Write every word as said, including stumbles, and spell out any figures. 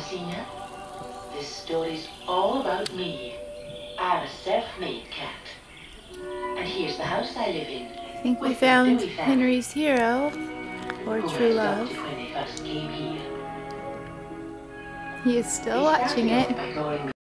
Thomasina. This story's all about me. I'm a self-made cat. And here's the house I live in. I think we found Henry's hero, or true love. When they first came here. He is still They watching started it. off by calling me